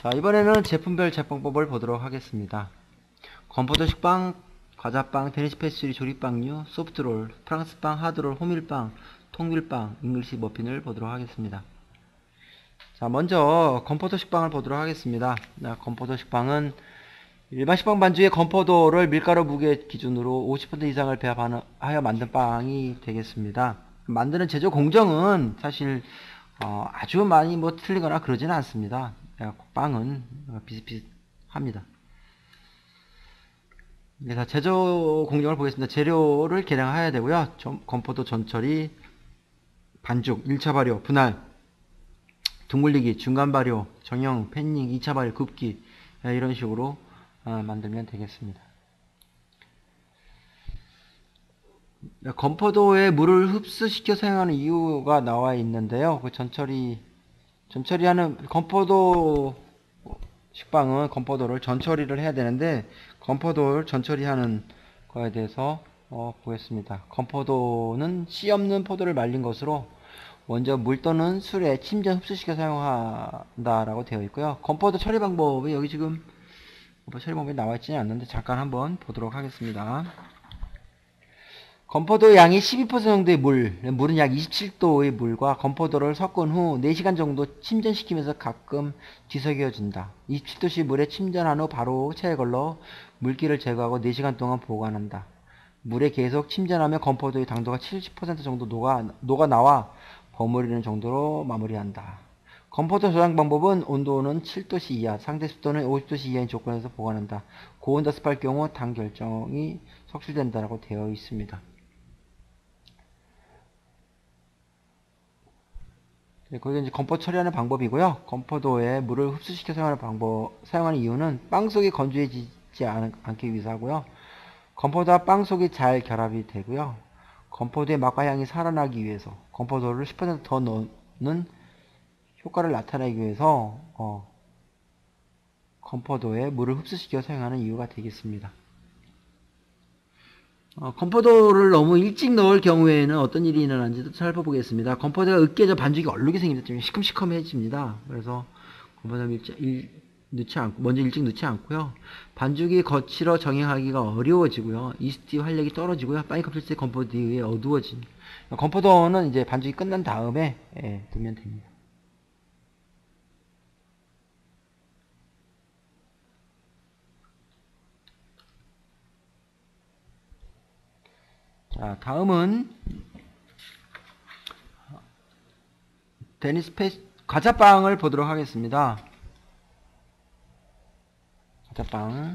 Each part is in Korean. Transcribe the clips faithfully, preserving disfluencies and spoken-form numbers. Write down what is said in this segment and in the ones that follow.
자, 이번에는 제품별 제빵법을 보도록 하겠습니다. 건포도 식빵, 과자빵, 데니스 패스트리 조립빵류, 소프트롤, 프랑스빵, 하드롤, 호밀빵, 통밀빵, 잉글리시 머핀을 보도록 하겠습니다. 자, 먼저 건포도 식빵을 보도록 하겠습니다. 자, 건포도 식빵은 일반 식빵 반죽에 건포도를 밀가루 무게 기준으로 오십 퍼센트 이상을 배합하여 만든 빵이 되겠습니다. 만드는 제조 공정은 사실 어, 아주 많이 뭐 틀리거나 그러지는 않습니다. 빵은 비슷비슷합니다. 그래서 제조 공정을 보겠습니다. 재료를 계량해야 되고요. 건포도 전처리, 반죽, 일 차 발효, 분할, 둥글리기, 중간 발효, 정형, 팬닝, 이 차 발효, 굽기, 이런 식으로 만들면 되겠습니다. 건포도에 물을 흡수시켜 사용하는 이유가 나와 있는데요. 그 전처리, 전처리하는 건포도 식빵은 건포도를 전처리를 해야 되는데 건포도를 전처리하는 거에 대해서 어, 보겠습니다. 건포도는 씨 없는 포도를 말린 것으로 먼저 물 또는 술에 침전 흡수시켜 사용한다라고 되어 있고요. 건포도 처리 방법이 여기 지금 처리 방법이 나와 있지는 않는데 잠깐 한번 보도록 하겠습니다. 건포도 양이 십이 퍼센트 정도의 물, 물은 약 이십칠 도의 물과 건포도를 섞은 후 네 시간 정도 침전시키면서 가끔 뒤섞여준다. 이십칠 도씨 물에 침전한 후 바로 체에 걸러 물기를 제거하고 네 시간 동안 보관한다. 물에 계속 침전하며 건포도의 당도가 칠십 퍼센트 정도 녹아, 녹아 나와 버무리는 정도로 마무리한다. 건포도 저장 방법은 온도는 칠 도씨 이하, 상대 습도는 오십 도씨 이하인 조건에서 보관한다. 고온다 습할 경우 당 결정이 석출된다라고 되어 있습니다. 네, 거기 이제 건포 처리하는 방법이고요. 건포도에 물을 흡수시켜 사용하는 방법, 사용하는 이유는 빵 속이 건조해지지 않, 않기 위해서 하고요. 건포도와 빵 속이 잘 결합이 되고요. 건포도의 맛과 향이 살아나기 위해서, 건포도를 십 퍼센트 더 넣는 효과를 나타내기 위해서, 어, 건포도에 물을 흡수시켜 사용하는 이유가 되겠습니다. 어, 건포도를 너무 일찍 넣을 경우에는 어떤 일이 일어나는지도 살펴보겠습니다. 건포도가 으깨져 반죽이 얼룩이 생기기 때문에 시큼시큼해집니다. 그래서 건포도를 일찍, 일, 넣지 않고, 먼저 일찍 넣지 않고요. 반죽이 거칠어 정형하기가 어려워지고요. 이스트 활력이 떨어지고요. 빵이 껍질째 건포도에 어두워집니다. 건포도는 이제 반죽이 끝난 다음에 예, 넣으면 됩니다. 자, 다음은 데니스 패스 과자빵을 보도록 하겠습니다. 과자빵.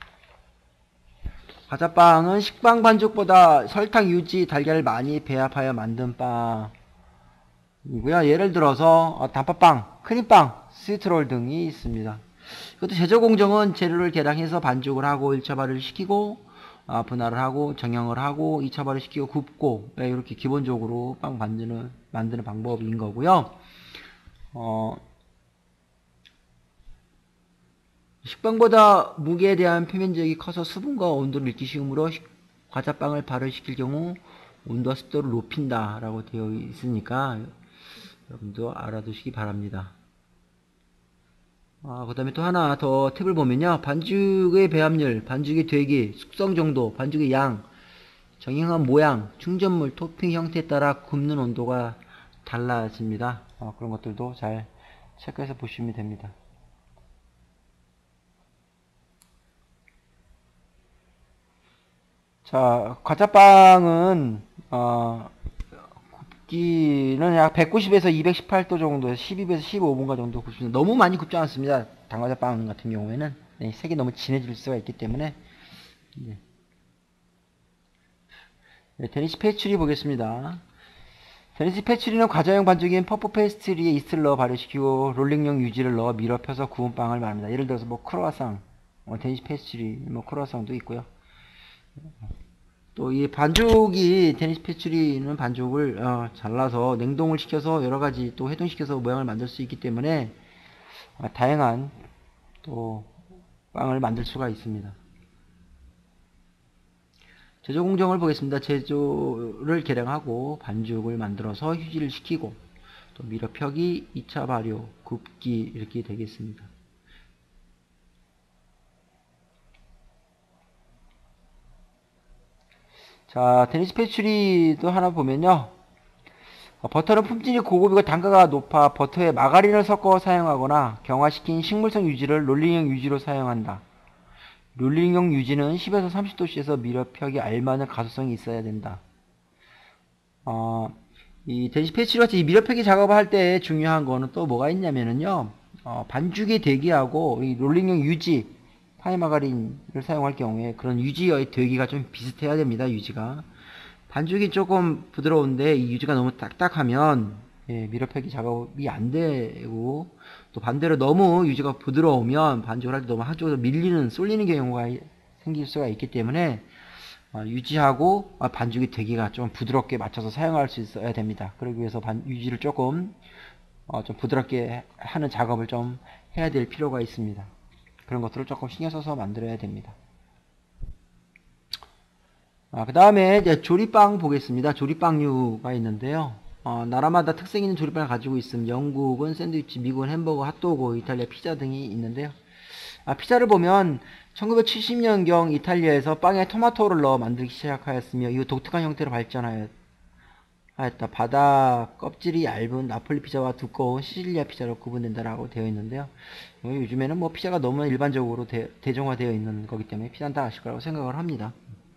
과자빵은 식빵 반죽보다 설탕, 유지, 달걀을 많이 배합하여 만든 빵이고요. 예를 들어서 단팥빵, 크림빵, 스위트롤 등이 있습니다. 이것도 제조 공정은 재료를 계량해서 반죽을 하고 일 차 발효를 시키고 아, 분할을 하고 정형을 하고 이 차 발효 시키고 굽고 네, 이렇게 기본적으로 빵 만드는 만드는 방법인 거고요. 어, 식빵보다 무게에 대한 표면적이 커서 수분과 온도를 잃기 쉬우므로 과자빵을 발효시킬 경우 온도와 습도를 높인다 라고 되어 있으니까 여러분도 알아두시기 바랍니다. 아, 그 다음에 또 하나 더 팁을 보면요. 반죽의 배합률, 반죽의 되기, 숙성 정도, 반죽의 양, 정형한 모양, 충전물, 토핑 형태에 따라 굽는 온도가 달라집니다. 아, 그런 것들도 잘 체크해서 보시면 됩니다. 자, 과자빵은 어, 굽기는 약 백구십에서 이백십팔 도 정도에서 십이 분에서 십오 분간 정도 굽습니다. 너무 많이 굽지 않습니다. 당과자빵 같은 경우에는 네, 색이 너무 진해질 수가 있기 때문에 네. 네, 데니스 패스트리 보겠습니다. 데니스 패스트리는 과자용 반죽인 퍼프 페스트리에 이스트를 넣어 발효시키고 롤링용 유지를 넣어 밀어 펴서 구운 빵을 말합니다. 예를 들어서 뭐 크로와상, 어, 데니스 패스트리, 뭐 크로와상도 있고요. 또 이 반죽이 데니스 패스트리는 반죽을 어, 잘라서 냉동을 시켜서 여러가지 또 해동시켜서 모양을 만들 수 있기 때문에 어, 다양한 또 빵을 만들 수가 있습니다. 제조 공정을 보겠습니다. 제조를 계량하고 반죽을 만들어서 휴지를 시키고 또 밀어 펴기, 이 차 발효, 굽기 이렇게 되겠습니다. 자, 데니스패츄리도 하나 보면요. 어, 버터는 품질이 고급이고 단가가 높아 버터에 마가린을 섞어 사용하거나 경화시킨 식물성 유지를 롤링형 유지로 사용한다. 롤링형 유지는 십에서 삼십 도씨에서 미러펴기 알맞은 가소성이 있어야 된다. 어, 이 데니스패츄리 같이 이 미러펴기 작업을 할 때 중요한 거는 또 뭐가 있냐면은요. 어, 반죽이 되기하고 이 롤링형 유지 파이마가린을 사용할 경우에 그런 유지의 되기가 좀 비슷해야 됩니다. 유지가 반죽이 조금 부드러운데 이 유지가 너무 딱딱하면 예, 미러펴기 작업이 안 되고 또 반대로 너무 유지가 부드러우면 반죽을 할 때 너무 한쪽으로 밀리는 쏠리는 경우가 생길 수가 있기 때문에 어, 유지하고 어, 반죽이 되기가 좀 부드럽게 맞춰서 사용할 수 있어야 됩니다. 그러기 위해서 반, 유지를 조금 어, 좀 부드럽게 하는 작업을 좀 해야 될 필요가 있습니다. 그런 것들을 조금 신경 써서 만들어야 됩니다. 아, 그 다음에 이제 조리빵 보겠습니다. 조리빵류가 있는데요. 어, 나라마다 특색 있는 조리빵을 가지고 있음. 영국은 샌드위치, 미국은 햄버거, 핫도그, 이탈리아 피자 등이 있는데요. 아, 피자를 보면 천구백칠십 년경 이탈리아에서 빵에 토마토를 넣어 만들기 시작하였으며 이후 독특한 형태로 발전하였다. 바다 껍질이 얇은 나폴리 피자와 두꺼운 시칠리아 피자로 구분된다라고 되어 있는데요. 요즘에는 뭐 피자가 너무 일반적으로 대, 대중화되어 있는 거기 때문에 피자는 다 아실 거라고 생각을 합니다.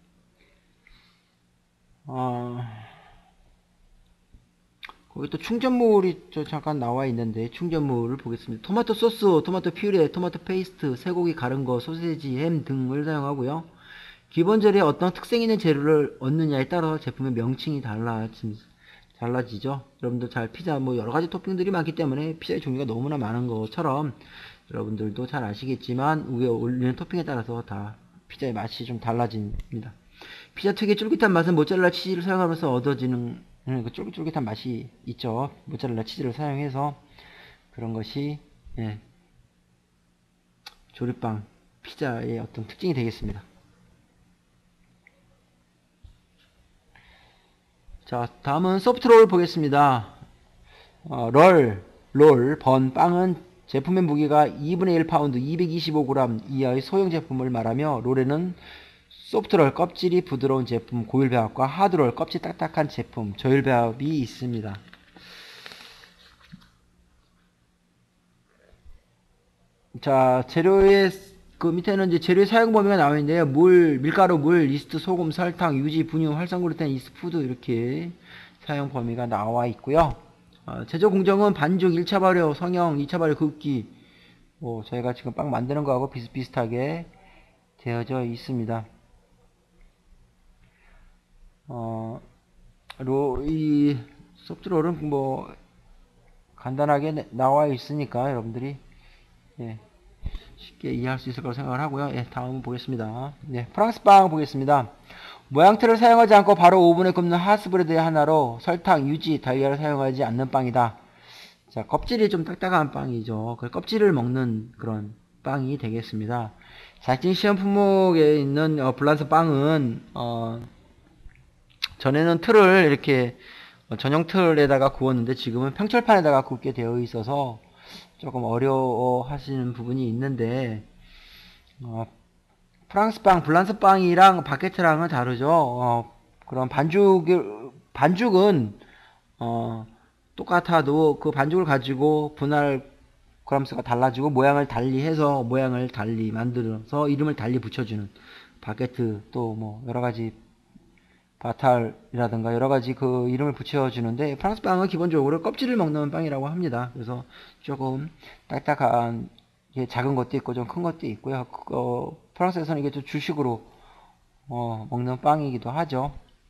어, 거기 또 충전물이 저 잠깐 나와 있는데 충전물을 보겠습니다. 토마토 소스, 토마토 퓨레, 토마토 페이스트, 쇠고기 가른 거, 소세지, 햄 등을 사용하고요. 기본 재료에 어떤 특색 있는 재료를 얻느냐에 따라 제품의 명칭이 달라지, 달라지죠. 여러분들 잘 피자 뭐 여러 가지 토핑들이 많기 때문에 피자의 종류가 너무나 많은 것처럼 여러분들도 잘 아시겠지만 위에 올리는 토핑에 따라서 다 피자의 맛이 좀 달라집니다. 피자 특유의 쫄깃한 맛은 모짜렐라 치즈를 사용하면서 얻어지는 음, 그 쫄깃쫄깃한 맛이 있죠. 모짜렐라 치즈를 사용해서 그런 것이 예, 조립빵 피자의 어떤 특징이 되겠습니다. 자, 다음은 소프트롤 보겠습니다. 어, 롤, 롤, 번, 빵은 제품의 무게가 이분의 일 파운드 이백이십오 그램 이하의 소형 제품을 말하며 롤에는 소프트롤 껍질이 부드러운 제품 고율배합과 하드롤 껍질 딱딱한 제품 저율배합이 있습니다. 자, 재료의 그 밑에는 이제 재료의 사용 범위가 나와 있는데요. 물, 밀가루, 물, 이스트, 소금, 설탕, 유지, 분유, 활성글루텐, 이스트, 푸드 이렇게 사용 범위가 나와 있고요. 어, 제조 공정은 반죽 일 차 발효, 성형, 이 차 발효, 굽기. 뭐 저희가 지금 빵 만드는 거하고 비슷비슷하게 되어져 있습니다. 어, 로, 이 소프트롤은 뭐 간단하게 나와 있으니까 여러분들이 예, 쉽게 이해할 수 있을 거라고 생각을 하고요. 예, 다음 보겠습니다. 예, 프랑스 빵 보겠습니다. 모양틀을 사용하지 않고 바로 오븐에 굽는 하스브레드의 하나로 설탕, 유지, 달걀을 사용하지 않는 빵이다. 자, 껍질이 좀 딱딱한 빵이죠. 그 껍질을 먹는 그런 빵이 되겠습니다. 자칭 시험 품목에 있는 어, 블란스 빵은 어, 전에는 틀을 이렇게 전용 틀에다가 구웠는데 지금은 평철판에다가 굽게 되어 있어서 조금 어려워 하시는 부분이 있는데 어, 프랑스빵, 블란스빵이랑 바게트랑은 다르죠. 어, 그런 반죽, 반죽은 어, 똑같아도 그 반죽을 가지고 분할 그람수가 달라지고 모양을 달리 해서 모양을 달리 만들어서 이름을 달리 붙여주는 바게트 또 뭐 여러가지 바탈이라든가 여러가지 그 이름을 붙여주는데 프랑스 빵은 기본적으로 껍질을 먹는 빵이라고 합니다. 그래서 조금 딱딱한 작은 것도 있고 좀 큰 것도 있고요. 어, 프랑스에서는 이게 좀 주식으로 어, 먹는 빵이기도 하죠.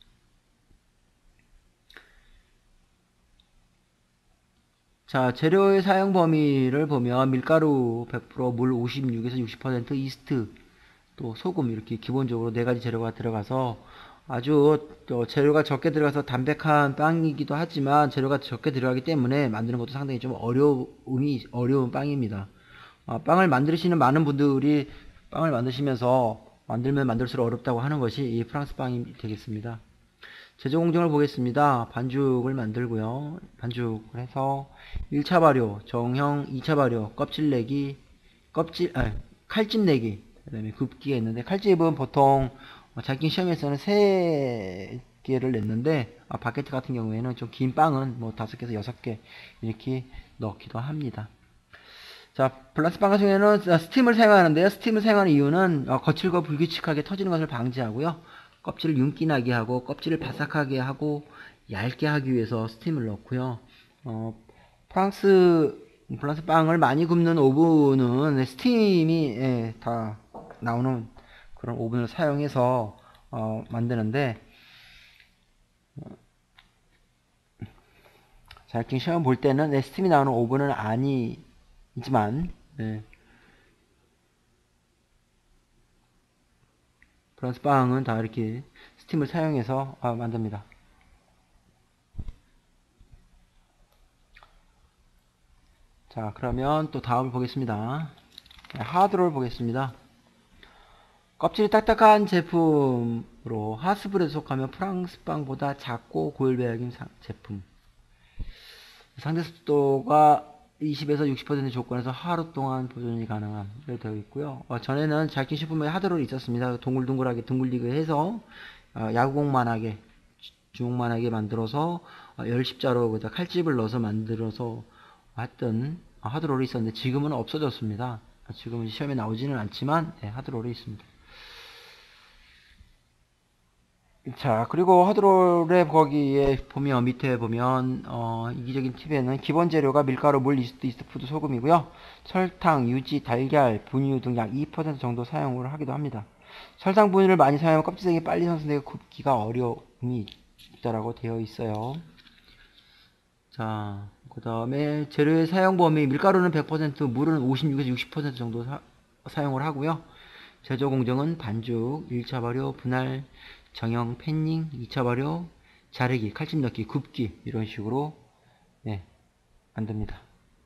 자, 재료의 사용 범위를 보면 밀가루 백 퍼센트, 물 오십육에서 육십 퍼센트, 이스트, 또 소금 이렇게 기본적으로 네 가지 재료가 들어가서 아주 재료가 적게 들어가서 담백한 빵이기도 하지만 재료가 적게 들어가기 때문에 만드는 것도 상당히 좀 어려움이 어려운 빵입니다. 어, 빵을 만드시는 많은 분들이 빵을 만드시면서 만들면 만들수록 어렵다고 하는 것이 이 프랑스 빵이 되겠습니다. 제조 공정을 보겠습니다. 반죽을 만들고요. 반죽을 해서 일 차 발효, 정형, 이 차 발효, 껍질 내기, 껍질, 아, 칼집 내기, 그 다음에 굽기가 있는데 칼집은 보통 어, 자기 시험에서는 세 개를 냈는데 아, 바게트 같은 경우에는 좀 긴 빵은 뭐 다섯 개에서 여섯 개 이렇게 넣기도 합니다. 자, 플라스빵 같은 경우에는 스팀을 사용하는데요. 스팀을 사용하는 이유는 어, 거칠고 불규칙하게 터지는 것을 방지하고요. 껍질을 윤기 나게 하고 껍질을 바삭하게 하고 얇게 하기 위해서 스팀을 넣고요. 어, 프랑스 플라스 빵을 많이 굽는 오븐은 스팀이 예, 다 나오는 그런 오븐을 사용해서 어, 만드는데 자, 이렇게 시험 볼 때는 네, 스팀이 나오는 오븐은 아니지만 네, 프랑스 빵은 다 이렇게 스팀을 사용해서 아, 만듭니다. 자, 그러면 또 다음을 보겠습니다. 네, 하드롤 보겠습니다. 껍질이 딱딱한 제품으로 하스불에 속하면 프랑스빵보다 작고 고열배합인 제품. 상대 습도가 이십에서 육십 퍼센트 조건에서 하루 동안 보존이 가능한 게 되어 있고요. 어, 전에는 잘킨 식품에 하드롤이 있었습니다. 동글동글하게 둥글리게 해서 어, 야구공만하게 주먹만하게 만들어서 어, 열십자로 거기다 칼집을 넣어서 만들어서 했던 어, 하드롤이 있었는데 지금은 없어졌습니다. 지금은 시험에 나오지는 않지만 네, 하드롤이 있습니다. 자, 그리고 하드롤의 거기에 보면 밑에 보면 어, 이기적인 팁에는 기본 재료가 밀가루, 물, 이스트, 이스트푸드, 소금이고요. 설탕, 유지, 달걀, 분유 등 약 이 퍼센트 정도 사용을 하기도 합니다. 설탕, 분유를 많이 사용하면 껍질색이 빨리 손상되고 굽기가 어려움이 있다라고 되어 있어요. 자, 그 다음에 재료의 사용 범위 밀가루는 백 퍼센트, 물은 오십육에서 육십 퍼센트 정도 사, 사용을 하고요. 제조 공정은 반죽, 일 차 발효, 분할, 정형, 팬닝, 이 차 발효, 자르기, 칼집 넣기, 굽기 이런 식으로 네, 만듭니다.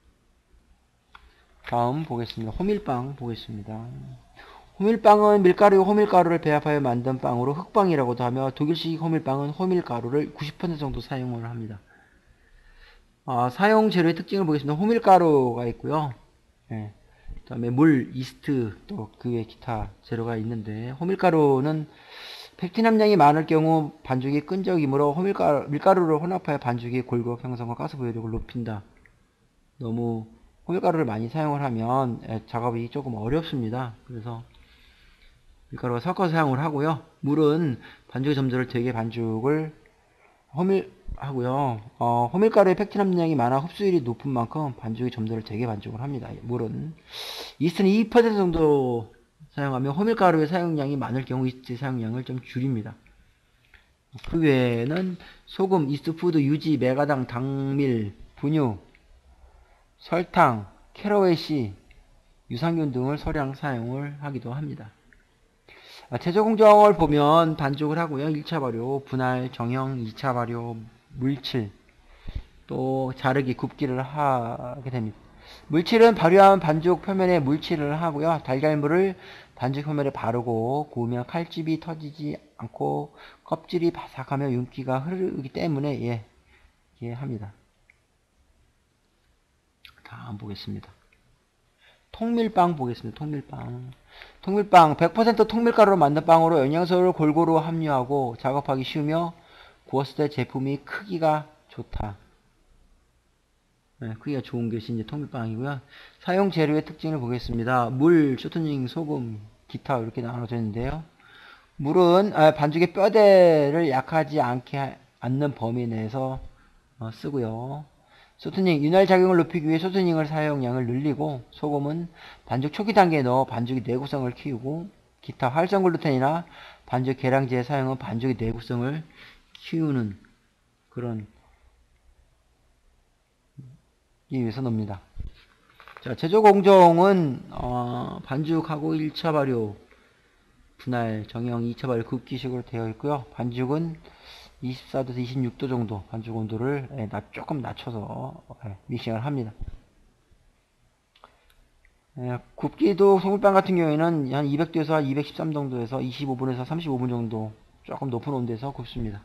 다음 보겠습니다. 호밀빵 보겠습니다. 호밀빵은 밀가루, 호밀가루를 배합하여 만든 빵으로 흑빵이라고도 하며 독일식 호밀빵은 호밀가루를 구십 퍼센트 정도 사용을 합니다. 아, 사용 재료의 특징을 보겠습니다. 호밀가루가 있고요. 네. 그 다음에 물, 이스트, 또 그 외 기타 재료가 있는데 호밀가루는 펙틴 함량이 많을 경우 반죽이 끈적이므로 호밀가루, 밀가루를 혼합하여 반죽의 골격 형성과 가스 보여력을 높인다. 너무 호밀가루를 많이 사용을 하면 작업이 조금 어렵습니다. 그래서 밀가루와 섞어서 사용을 하고요. 물은 반죽의 점도를 되게 반죽을 호밀 하고요. 어, 호밀가루의 펙틴 함량이 많아 흡수율이 높은 만큼 반죽의 점도를 되게 반죽을 합니다. 물은 이스트는 이 퍼센트 정도 사용하며 호밀가루의 사용량이 많을 경우 이스트 사용량을 좀 줄입니다. 그 외에는 소금, 이스트푸드, 유지, 메가당, 당밀, 분유, 설탕, 캐러웨이, 유산균 등을 소량 사용을 하기도 합니다. 제조 공정을 보면 반죽을 하고요. 일 차 발효, 분할, 정형, 이 차 발효, 물칠, 또 자르기, 굽기를 하게 됩니다. 물칠은 발효한 반죽 표면에 물칠을 하고요. 달걀물을 반죽 표면에 바르고 구우면 칼집이 터지지 않고 껍질이 바삭하며 윤기가 흐르기 때문에 예, 예 합니다. 다음 보겠습니다. 통밀빵 보겠습니다. 통밀빵. 통밀빵 백 퍼센트 통밀가루로 만든 빵으로 영양소를 골고루 함유하고 작업하기 쉬우며 구웠을 때 제품이 크기가 좋다. 네, 크기가 좋은 것이 이제 통밀빵이고요. 사용 재료의 특징을 보겠습니다. 물, 쇼트닝, 소금, 기타 이렇게 나눠져 있는데요. 물은 아, 반죽의 뼈대를 약하지 않게 않는 범위 내에서 어, 쓰고요. 소트닝, 윤활 작용을 높이기 위해 소트닝을 사용량을 늘리고, 소금은 반죽 초기 단계에 넣어 반죽의 내구성을 키우고, 기타 활성 글루텐이나 반죽 계량제의 사용은 반죽의 내구성을 키우는 그런 이 위해서 넣습니다. 자, 제조 공정은 어, 반죽하고 일 차 발효, 분할, 정형, 이 차 발효, 굽기식으로 되어 있고요. 반죽은 이십사 도에서 이십육 도 정도 반죽 온도를 예, 조금 낮춰서 예, 믹싱을 합니다. 예, 굽기도 소금빵 같은 경우에는 한 이백 도에서 이백십삼 정도에서 이십오 분에서 삼십오 분 정도 조금 높은 온도에서 굽습니다.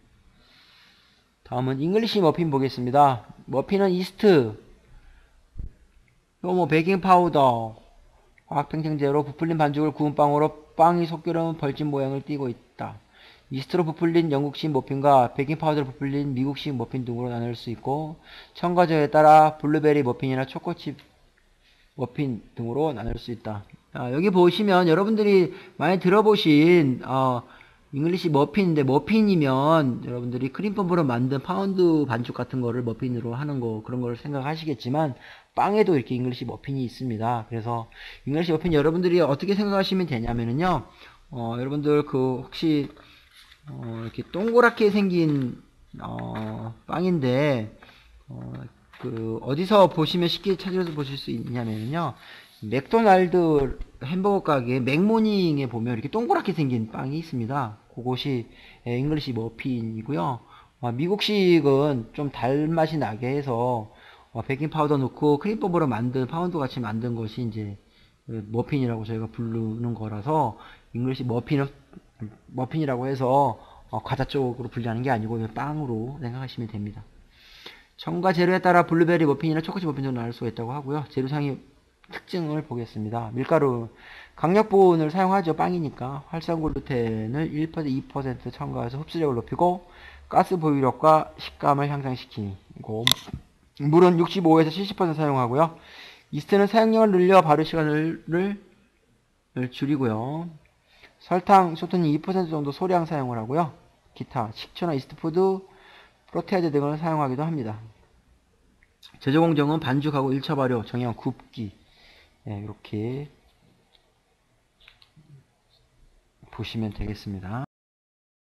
다음은 잉글리시 머핀 보겠습니다. 머핀은 이스트, 또 뭐 베이킹 파우더, 화학 팽창제로 부풀린 반죽을 구운 빵으로 빵이 속기름 벌집 모양을 띠고 있다. 이스트로 부풀린 영국식 머핀과 베이킹 파우더로 부풀린 미국식 머핀 등으로 나눌 수 있고, 첨가제에 따라 블루베리 머핀이나 초코칩 머핀 등으로 나눌 수 있다. 아, 여기 보시면 여러분들이 많이 들어보신 어, 잉글리시 머핀인데, 머핀이면 여러분들이 크림펌으로 만든 파운드 반죽 같은 거를 머핀으로 하는 거, 그런 걸 생각하시겠지만 빵에도 이렇게 잉글리시 머핀이 있습니다. 그래서 잉글리시 머핀 여러분들이 어떻게 생각하시면 되냐면요, 어, 여러분들 그 혹시 어, 이렇게 동그랗게 생긴 어, 빵인데, 어, 그 어디서 보시면 쉽게 찾아서 보실 수 있냐면요, 맥도날드 햄버거 가게 맥모닝에 보면 이렇게 동그랗게 생긴 빵이 있습니다. 그것이 잉글리시 머핀이고요. 어, 미국식은 좀 달맛이 나게 해서 어, 베이킹 파우더 넣고 크림버버로 만든 파운드 같이 만든 것이 이제 그 머핀이라고 저희가 부르는 거라서, 잉글리시 머핀은 머핀이라고 해서 어, 과자 쪽으로 분류하는 게 아니고 빵으로 생각하시면 됩니다. 첨가 재료에 따라 블루베리 머핀이나 초코칩 머핀 등을 나눌 수가 있다고 하고요. 재료상의 특징을 보겠습니다. 밀가루, 강력분을 사용하죠. 빵이니까. 활성글루텐을 일 퍼센트, 이 퍼센트 첨가해서 흡수력을 높이고 가스 보유력과 식감을 향상시키고, 물은 육십오에서 칠십 퍼센트 사용하고요. 이스트는 사용량을 늘려 발효 시간을 줄이고요. 설탕, 쇼트는 이 퍼센트 정도 소량 사용을 하고요. 기타, 식초나 이스트푸드, 프로테아제 등을 사용하기도 합니다. 제조 공정은 반죽하고 일 차 발효, 정형 굽기. 네, 이렇게 보시면 되겠습니다.